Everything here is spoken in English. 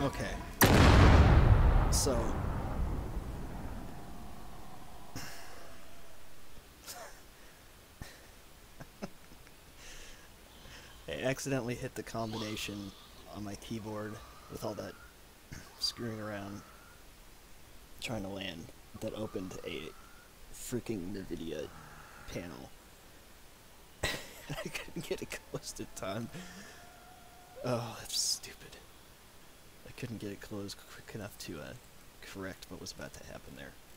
Okay. So I accidentally hit the combination on my keyboard with all that screwing around trying to land that opened a freaking NVIDIA panel. I couldn't get it closed in time. Oh, that's stupid. I couldn't get it closed quick enough to correct what was about to happen there.